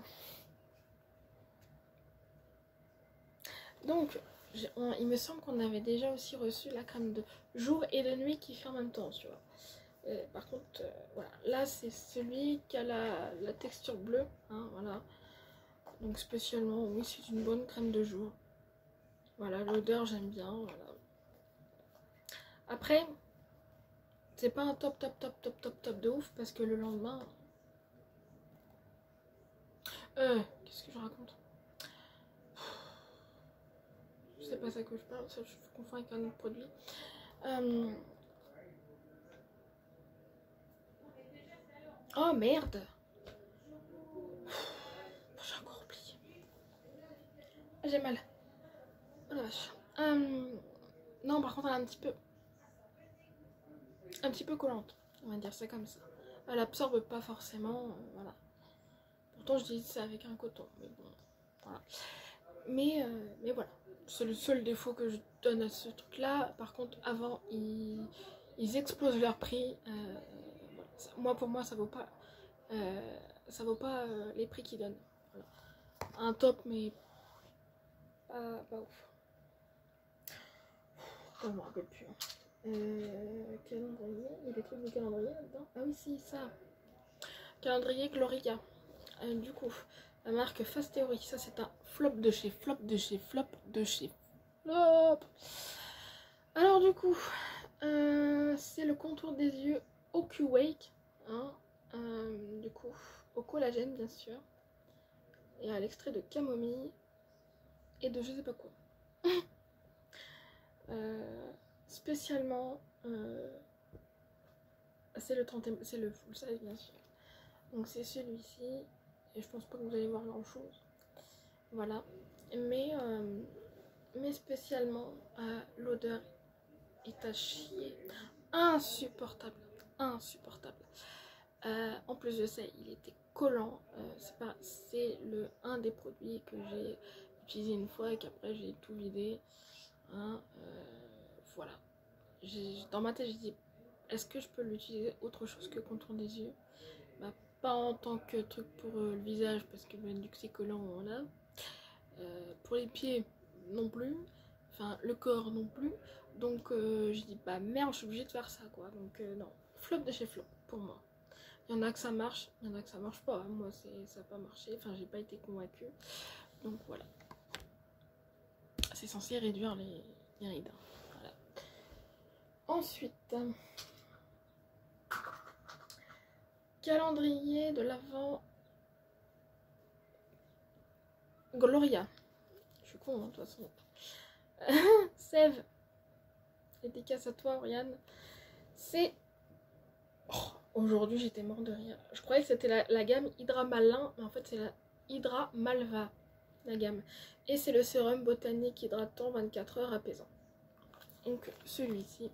Donc, on, il me semble qu'on avait déjà aussi reçu la crème de jour et de nuit qui fait en même temps, tu vois. Et par contre, euh, voilà, là c'est celui qui a la, la texture bleue, hein, voilà. Donc spécialement, oui, c'est une bonne crème de jour. Voilà, l'odeur j'aime bien, voilà. Après, c'est pas un top, top, top, top, top, top de ouf parce que le lendemain, euh, qu'est-ce que je raconte? C'est pas ça que je parle, ça je confonds avec un autre produit. Euh... Oh merde! J'ai encore oublié. J'ai mal. Oh la vache. Euh... Non, par contre, elle est un petit peu. Un petit peu collante, on va dire ça comme ça. Elle absorbe pas forcément, euh, voilà. Pourtant, je dis ça avec un coton, mais bon, voilà. Mais, euh, mais voilà. C'est le seul défaut que je donne à ce truc-là. Par contre, avant, ils, ils explosent leur prix. Euh, voilà. Ça, moi, pour moi, ça vaut pas, euh, ça vaut pas euh, les prix qu'ils donnent. Voilà. Un top, mais pas, pas ouf. Je me rappelle plus. Hein. Euh, calendrier, il y a des trucs de calendrier là-dedans. Ah oui, si, ça. Calendrier Gloria. Euh, du coup, la marque Fast Theory, ça c'est un flop de chez flop de chez flop de chez flop. Alors du coup, euh, c'est le contour des yeux O Q Wake, hein, euh, du coup, au collagène bien sûr, et à l'extrait de camomille et de je sais pas quoi. euh, spécialement, euh, c'est le trente, c'est le full size bien sûr. Donc c'est celui-ci, et je pense pas que vous allez voir grand chose. Voilà, mais, euh, mais spécialement euh, l'odeur est à chier, insupportable, insupportable. Euh, en plus de ça, il était collant. Euh, c'est pas, c'est le un des produits que j'ai utilisé une fois et qu'après j'ai tout vidé. Hein, euh, voilà. Dans ma tête, j'ai dit, est-ce que je peux l'utiliser autre chose que contour des yeux? Bah, pas en tant que truc pour euh, le visage parce que ben, du coup c'est collant, voilà. Euh, pour les pieds non plus, enfin le corps non plus, donc euh, je dis bah merde, je suis obligée de faire ça quoi. Donc euh, non, flop de chez flop pour moi. Il y en a que ça marche, il y en a que ça marche pas. Moi ça n'a pas marché, enfin j'ai pas été convaincue, donc voilà. C'est censé réduire les, les rides, voilà. Ensuite, calendrier de l'Avent Gloria. Je suis con, hein, de toute façon. Sève. Dédicace à toi, Oriane. C'est... Oh, aujourd'hui, j'étais mort de rire. Je croyais que c'était la, la gamme Hydra Malin, mais en fait, c'est la Hydra Malva, la gamme. Et c'est le sérum botanique hydratant vingt-quatre heures apaisant. Donc, celui-ci.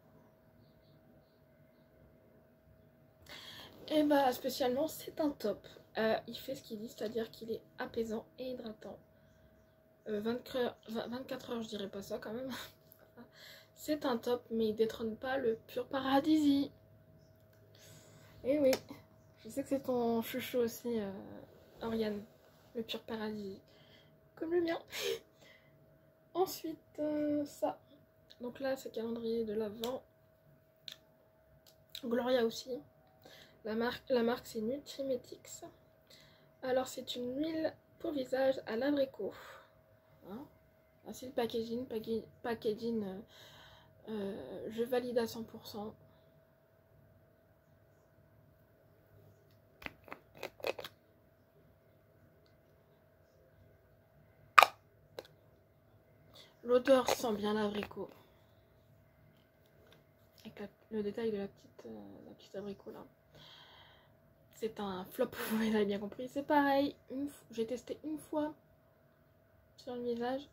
Et bah, spécialement, c'est un top. Euh, il fait ce qu'il dit, c'est-à-dire qu'il est apaisant et hydratant. Euh, vingt-quatre heures, je dirais pas ça quand même. C'est un top, mais il détrône pas le Pur Paradisi. Et oui, je sais que c'est ton chouchou aussi, euh, Oriane, le Pur Paradisi. Comme le mien. Ensuite, euh, ça. Donc là, c'est calendrier de l'Avent. Gloria aussi. La marque, la marque c'est Nutrimetics. Alors, c'est une huile pour visage à l'abricot. Hein, c'est le packaging. Packaging, euh, euh, je valide à cent pour cent. L'odeur sent bien l'abricot. Avec la, le détail de la petite, euh, la petite abricot là. C'est un flop, vous avez bien compris. C'est pareil, j'ai testé une fois sur le visage.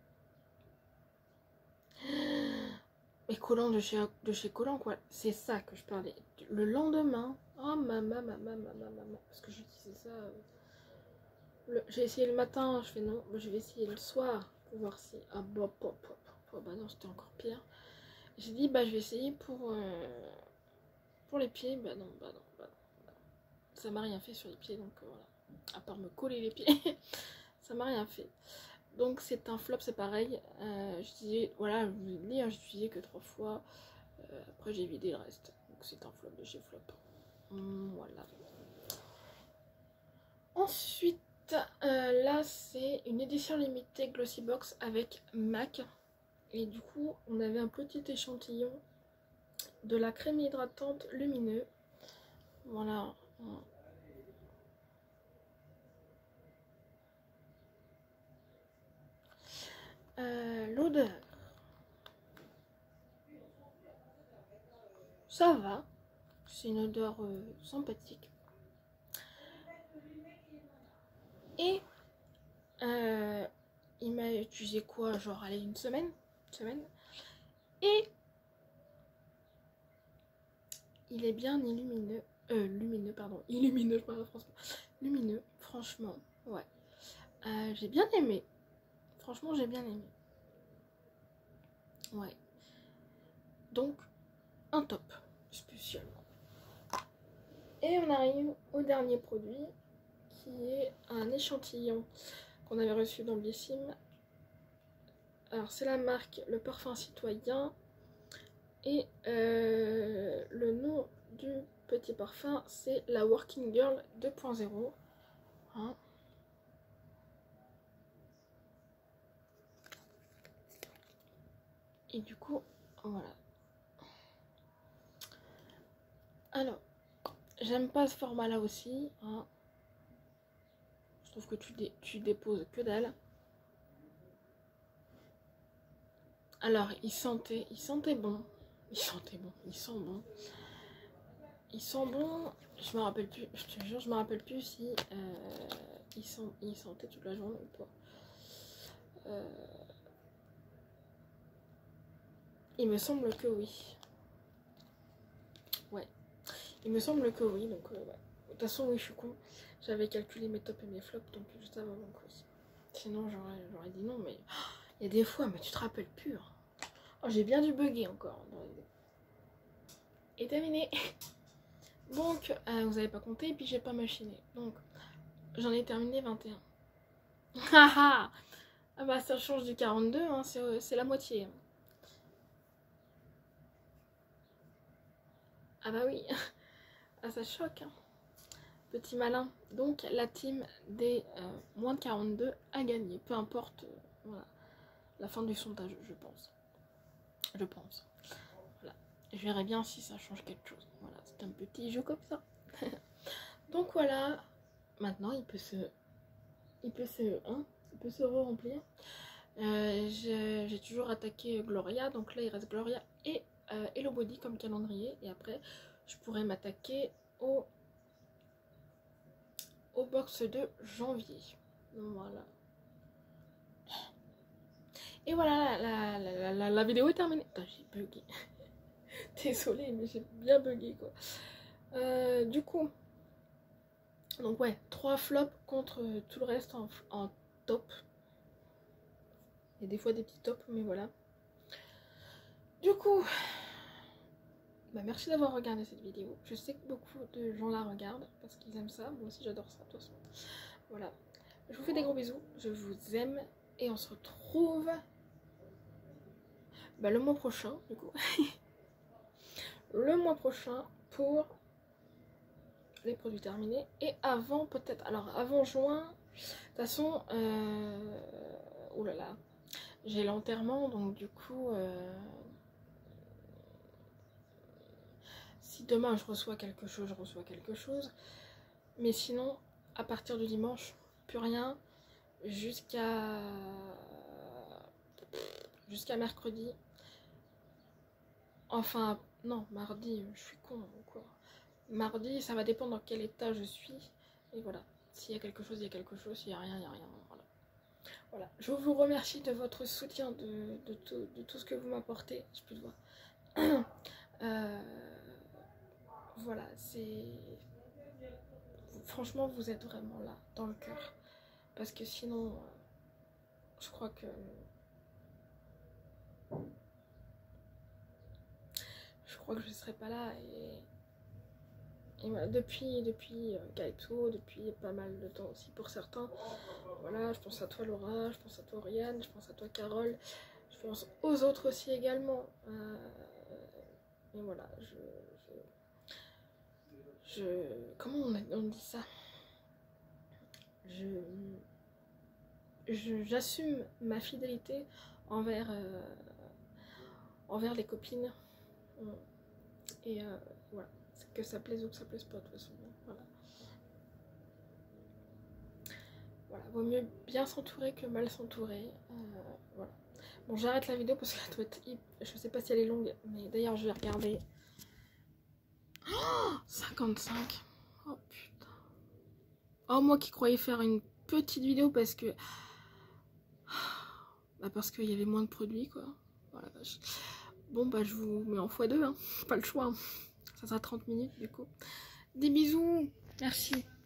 Et collant de chez, de chez Collant quoi. C'est ça que je parlais. Le lendemain, oh maman, maman, maman, maman. Parce que j'utilisais ça. Euh, j'ai essayé le matin, je fais non. Je vais essayer le soir pour voir si. Ah bah, bah, bah, bah, bah non, c'était encore pire. J'ai dit, bah je vais essayer pour, euh, pour les pieds. Bah non, bah non, bah non. ça m'a rien fait sur les pieds, donc euh, voilà. À part me coller les pieds, ça m'a rien fait. Donc c'est un flop, c'est pareil. Euh, je disais, voilà, je vous ai dit, hein, j'ai utilisé que trois fois. Euh, après j'ai vidé le reste. Donc c'est un flop de chez Flop. Hum, voilà. Ensuite, euh, là c'est une édition limitée Glossy Box avec MAC. Et du coup, on avait un petit échantillon de la crème hydratante lumineux. Voilà. Euh, L'odeur. Ça va. C'est une odeur euh, sympathique. Et euh, il m'a utilisé quoi? Genre, allez, une semaine, une semaine. Et il est bien illumineux. Euh, lumineux, pardon. Illumineux, je parle franchement. Lumineux, franchement, ouais. Euh, j'ai bien aimé. Franchement, j'ai bien aimé. Ouais. Donc, un top, spécialement. Et on arrive au dernier produit, qui est un échantillon qu'on avait reçu dans Blissim. Alors, c'est la marque Le Parfum Citoyen. Et euh, le nom du petit parfum, c'est la Working Girl deux point zéro. Hein. Et du coup, voilà. Alors, j'aime pas ce format-là aussi. Hein. Je trouve que tu, dé tu déposes que dalle. Alors, il sentait, il sentait bon. Il sentait bon, il sent bon. Il sent bon. Je me rappelle plus, je te jure, je me rappelle plus si euh, il, sent, il sentait toute la journée ou pas. Euh, il me semble que oui. Ouais. Il me semble que oui, donc euh, ouais. De toute façon, oui, je suis con. J'avais calculé mes tops et mes flops, donc juste avant, donc oui. Sinon, j'aurais dit non, mais il y a des fois, mais tu te rappelles plus. Hein. Oh, j'ai bien dû bugger encore. Et terminé. Donc, euh, vous avez pas compté, et puis j'ai pas machiné. Donc, j'en ai terminé vingt et un. Ah bah, ça change du quarante-deux, hein, c'est la moitié. Ah bah oui. Ah, ça choque. Hein. Petit malin. Donc la team des euh, moins de quarante-deux a gagné. Peu importe euh, voilà, la fin du sondage, je pense. Je pense. Voilà. Je verrai bien si ça change quelque chose. Voilà, c'est un petit jeu comme ça. Donc voilà. Maintenant il peut se. Il peut se. Hein, il peut se re-remplir. Euh, J'ai toujours attaqué Gloria. Donc là il reste Gloria et euh, Hello Body comme calendrier. Et après je pourrais m'attaquer au. au box de janvier. Voilà. Et voilà, la, la, la, la, la vidéo est terminée. J'ai bugué. Désolée, mais j'ai bien bugué quoi. Euh, du coup, donc ouais, trois flops contre tout le reste en, en top. Il y a des fois des petits tops, mais voilà. Du coup, bah merci d'avoir regardé cette vidéo. Je sais que beaucoup de gens la regardent parce qu'ils aiment ça. Moi aussi j'adore ça de toute façon. Voilà. Je vous fais des gros bisous. Je vous aime. Et on se retrouve bah, le mois prochain, du coup. le mois prochain pour les produits terminés. Et avant peut-être, alors avant juin, de toute façon, euh... oh là là, j'ai l'enterrement, donc du coup, euh... si demain je reçois quelque chose, je reçois quelque chose. Mais sinon, à partir du dimanche, plus rien, jusqu'à jusqu'à mercredi. Enfin, non, mardi, je suis con ou quoi. Mardi, ça va dépendre dans quel état je suis. Et voilà, s'il y a quelque chose, il y a quelque chose. S'il n'y a rien, il n'y a rien. Voilà. Voilà. Je vous remercie de votre soutien, de, de, tout, de tout ce que vous m'apportez. Je peux le voir. euh, voilà, c'est... Franchement, vous êtes vraiment là, dans le cœur. Parce que sinon, je crois que... Je crois que je ne serais pas là et... et voilà, depuis, depuis euh, Gaëto, depuis pas mal de temps aussi pour certains. Voilà, je pense à toi Laura, je pense à toi Oriane, je pense à toi Carole, je pense aux autres aussi également. Euh, et voilà, je, je, je comment on, a, on dit ça? Je, je, j'assume ma fidélité envers, euh, envers les copines. Et euh, voilà, que ça plaise ou que ça plaise pas de toute façon. Voilà. Voilà, vaut mieux bien s'entourer que mal s'entourer. Euh, voilà. Bon, j'arrête la vidéo parce qu'elle doit être... Je sais pas si elle est longue, mais d'ailleurs je vais regarder. Oh, cinquante-cinq. Oh putain. Oh, moi qui croyais faire une petite vidéo parce que... Bah parce qu'il y avait moins de produits, quoi. Voilà, vache. Bon, bah je vous mets en fois deux, hein. Pas le choix. Hein. Ça sera trente minutes, du coup. Des bisous. Merci.